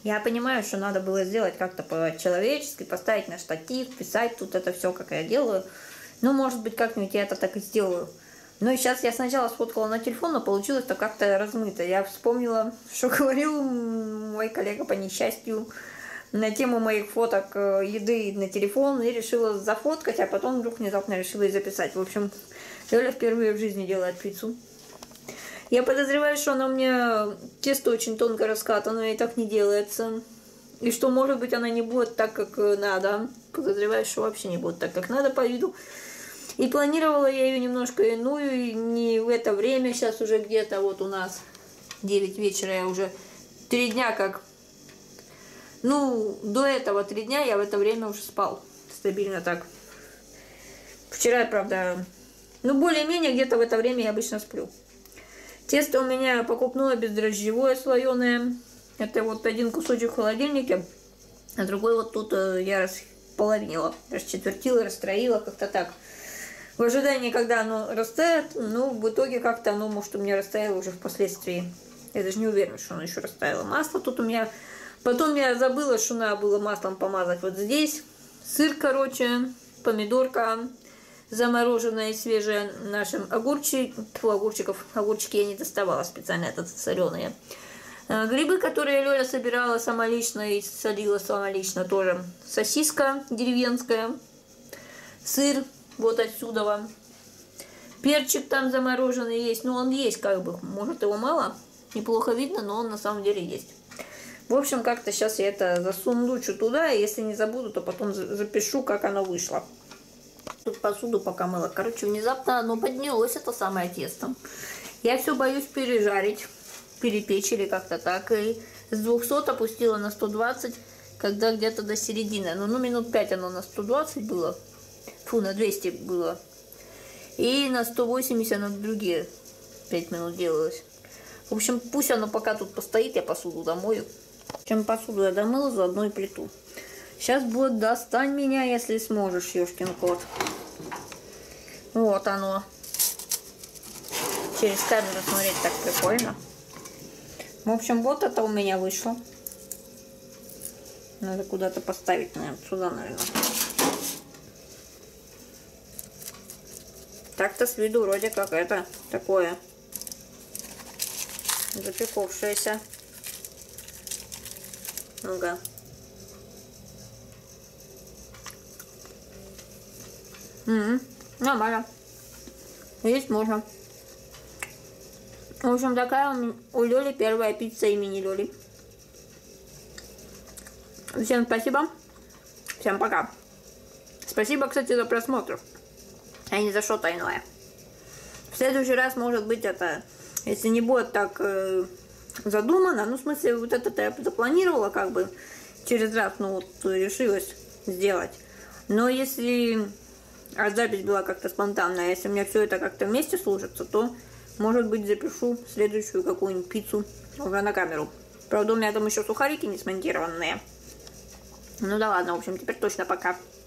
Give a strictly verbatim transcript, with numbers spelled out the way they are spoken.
Я понимаю, что надо было сделать как-то по-человечески, поставить на штатив, писать тут это все, как я делаю. Ну, может быть, как-нибудь я это так и сделаю. Ну и сейчас я сначала сфоткала на телефон, но получилось-то как-то размыто. Я вспомнила, что говорил мой коллега по несчастью на тему моих фоток еды на телефон, и решила зафоткать, а потом вдруг внезапно решила и записать. В общем, Лёля впервые в жизни делает пиццу. Я подозреваю, что она у меня тесто очень тонко раскатано и так не делается. И что, может быть, она не будет так, как надо. Подозреваю, что вообще не будет так, как надо по виду. И планировала я ее немножко иную, и не в это время, сейчас уже где-то вот у нас девять вечера, я уже три дня как... Ну, до этого три дня я в это время уже спал. Стабильно так. Вчера, правда, ну, более-менее где-то в это время я обычно сплю. Тесто у меня покупное бездрожжевое слоеное. Это вот один кусочек в холодильнике, а другой вот тут я располовинила, расчетвертила, расстроила, как-то так. В ожидании, когда оно растает, ну, в итоге как-то оно, может, у меня растаяло уже впоследствии. Я даже не уверена, что оно еще растаяло. Масло тут у меня... Потом я забыла, что надо было маслом помазать вот здесь. Сыр, короче, помидорка замороженная и свежая нашим огурчик. Фу, огурчиков. Огурчики я не доставала специально, это соленые. Грибы, которые Лёля собирала сама лично и солила сама лично тоже. Сосиска деревенская. Сыр. Вот отсюда. Перчик там замороженный есть. Ну, он есть как бы. Может, его мало. Неплохо видно, но он на самом деле есть. В общем, как-то сейчас я это засундучу туда. И если не забуду, то потом запишу, как оно вышло. Тут посуду пока мыла. Короче, внезапно оно поднялось, это самое тесто. Я все боюсь пережарить. Перепечь или как-то так. И с двухсот опустила на сто двадцать, когда где-то до середины. Ну, ну, минут пять оно на сто двадцать было. Фу, на двести было. И на сто восемьдесят на другие пять минут делалось. В общем, пусть оно пока тут постоит, я посуду домою. Чем посуду я домыла, заодно и плиту. Сейчас будет «Достань меня, если сможешь», ёшкин кот. Вот оно. Через камеру смотреть так прикольно. В общем, вот это у меня вышло. Надо куда-то поставить, наверное, сюда, наверное. Так-то с виду вроде как это такое запековшееся. Ну-ка. М-м, нормально. Есть можно. В общем, такая у Лёли первая пицца имени Лёли. Всем спасибо. Всем пока. Спасибо, кстати, за просмотр. А не за что-то иное. В следующий раз, может быть, это, если не будет так э, задумано, ну, в смысле, вот это я запланировала, как бы, через раз, ну, вот, решилась сделать. Но если а запись была как-то спонтанная, если у меня все это как-то вместе служится, то, может быть, запишу следующую какую-нибудь пиццу уже на камеру. Правда, у меня там еще сухарики не смонтированные. Ну да ладно, в общем, теперь точно пока.